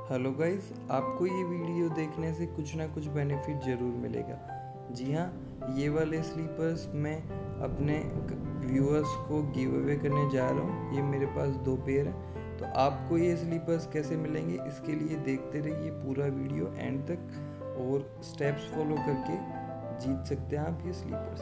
Hello guys, आपको ये video देखने से कुछ ना कुछ बेनिफिट ज़रूर मिलेगा। जी हाँ, ये वाले स्लीपर्स मैं अपने व्यूअर्स को गिव अवे करने जा रहा हूँ। ये मेरे पास 2 पेयर हैं। तो आपको ये स्लीपर्स कैसे मिलेंगे, इसके लिए देखते रहिए पूरा वीडियो एंड तक और स्टेप्स फॉलो करके जीत सकते हैं आप ये स्लीपर्स।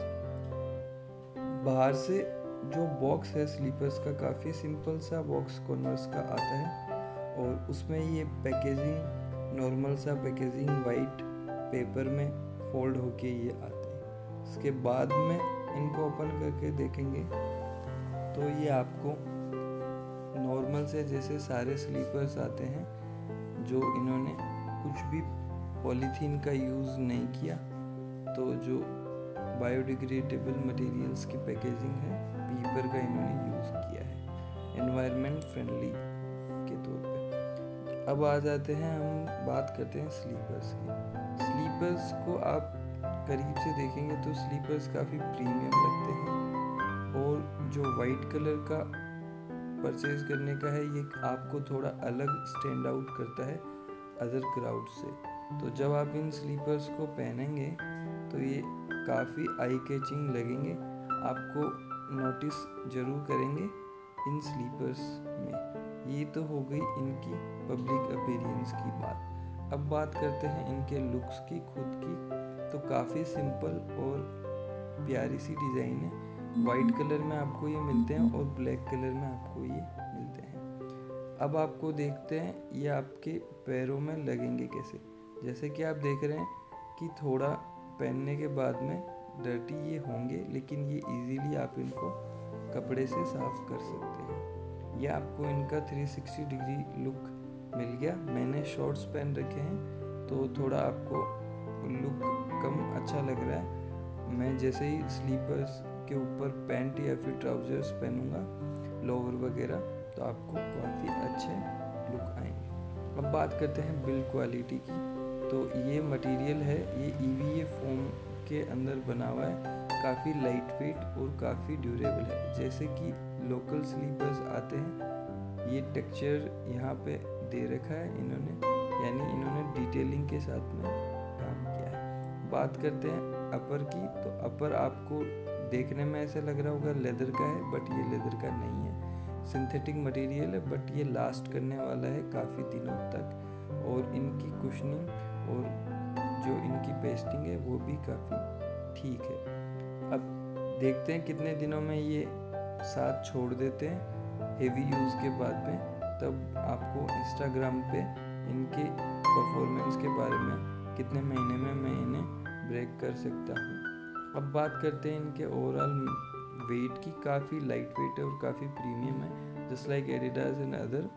बाहर से जो बॉक्स है स्लीपर्स का, काफ़ी सिंपल सा बॉक्स कॉन्वर्स का आता है और उसमें ये पैकेजिंग नॉर्मल सा पैकेजिंग वाइट पेपर में फोल्ड होके ये आते हैं। इसके बाद में इनको ओपन करके देखेंगे तो ये आपको नॉर्मल से जैसे सारे स्लीपर्स आते हैं, जो इन्होंने कुछ भी पॉलीथीन का यूज़ नहीं किया, तो जो बायोडिग्रेडेबल मटेरियल्स की पैकेजिंग है, पेपर का इन्होंने यूज़ किया है एनवायरनमेंट फ्रेंडली के तौर पे। अब आ जाते हैं, हम बात करते हैं स्लीपर्स की। स्लीपर्स को आप करीब से देखेंगे तो स्लीपर्स काफ़ी प्रीमियम लगते हैं और जो वाइट कलर का परचेज करने का है, ये आपको थोड़ा अलग स्टैंड आउट करता है अदर क्राउड से। तो जब आप इन स्लीपर्स को पहनेंगे तो ये काफ़ी आई कैचिंग लगेंगे, आपको नोटिस ज़रूर करेंगे इन स्लीपर्स में। ये तो हो गई इनकी पब्लिक अपीयरेंस की बात। अब बात करते हैं इनके लुक्स की, खुद की। तो काफ़ी सिंपल और प्यारी सी डिज़ाइन है। वाइट कलर में आपको ये मिलते हैं और ब्लैक कलर में आपको ये मिलते हैं। अब आपको देखते हैं ये आपके पैरों में लगेंगे कैसे। जैसे कि आप देख रहे हैं कि थोड़ा पहनने के बाद में डर्टी ये होंगे, लेकिन ये इजीली आप इनको कपड़े से साफ कर सकते हैं। ये आपको इनका 360 डिग्री लुक मिल गया। मैंने शॉर्ट्स पहन रखे हैं तो थोड़ा आपको लुक कम अच्छा लग रहा है। मैं जैसे ही स्लीपर्स के ऊपर पैंट या फिर ट्राउजर्स पहनूंगा, लोअर वगैरह, तो आपको काफ़ी अच्छे लुक आएंगे। अब बात करते हैं बिल्ड क्वालिटी की। तो ये मटेरियल है, ये EVA फोम के अंदर बना हुआ है, काफ़ी लाइट वेट और काफ़ी ड्यूरेबल है। जैसे कि लोकल स्लीपर्स आते हैं, ये टेक्सचर यहाँ पे दे रखा है इन्होंने, यानी इन्होंने डिटेलिंग के साथ में काम किया है। बात करते हैं अपर की। तो अपर आपको देखने में ऐसा लग रहा होगा लेदर का है, बट ये लेदर का नहीं है, सिंथेटिक मटेरियल है, बट ये लास्ट करने वाला है काफ़ी दिनों तक। और इनकी कुशनिंग और जो इनकी पेस्टिंग है वो भी काफ़ी ठीक है। अब देखते हैं कितने दिनों में ये साथ छोड़ देते हैं हेवी यूज़ के बाद में, तब आपको इंस्टाग्राम पे इनके परफॉर्मेंस के बारे में कितने महीने में मैं इन्हें ब्रेक कर सकता हूँ। अब बात करते हैं इनके ओवरऑल वेट की। काफ़ी लाइट वेट है और काफ़ी प्रीमियम है, just like Adidas and other.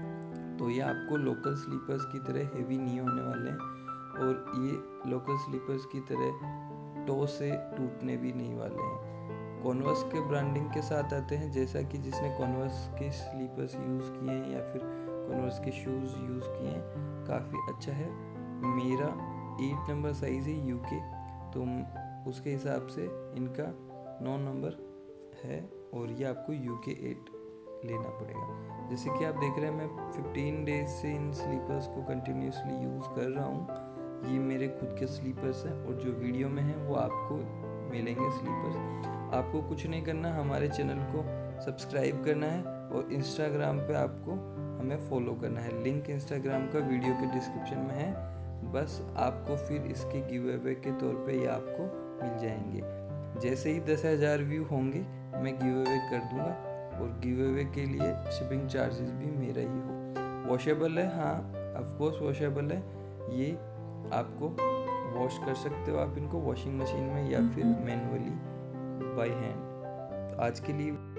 तो ये आपको लोकल स्लीपर्स की तरह हेवी नहीं होने वाले हैं और ये लोकल स्लीपर्स की तरह टो से टूटने भी नहीं वाले हैं। कॉन्वर्स के ब्रांडिंग के साथ आते हैं, जैसा कि जिसने कॉन्वर्स के स्लीपर्स यूज़ किए हैं या फिर कॉन्वर्स के शूज़ यूज़ किए हैं, काफ़ी अच्छा है। मेरा 8 नंबर साइज़ है UK, तो उसके हिसाब से इनका 9 नंबर है और ये आपको UK 8 लेना पड़ेगा। जैसे कि आप देख रहे हैं, मैं 15 डेज से इन स्लीपर्स को कंटिन्यूसली यूज़ कर रहा हूँ। ये मेरे खुद के स्लीपर्स हैं और जो वीडियो में हैं वो आपको मिलेंगे स्लीपर्स। आपको कुछ नहीं करना, हमारे चैनल को सब्सक्राइब करना है और इंस्टाग्राम पे आपको हमें फॉलो करना है। लिंक इंस्टाग्राम का वीडियो के डिस्क्रिप्शन में है। बस आपको फिर इसके गिव अवे के तौर पे ये आपको मिल जाएंगे। जैसे ही 10,000 व्यू होंगे मैं गिव अवे कर दूंगा और गिव अवे के लिए शिपिंग चार्जेस भी मेरा ही हो। वॉशेबल है, हाँ ऑफकोर्स वॉशेबल है। ये आपको वॉश कर सकते हो आप इनको वॉशिंग मशीन में या फिर मैनुअली बाय हैंड। आज के लिए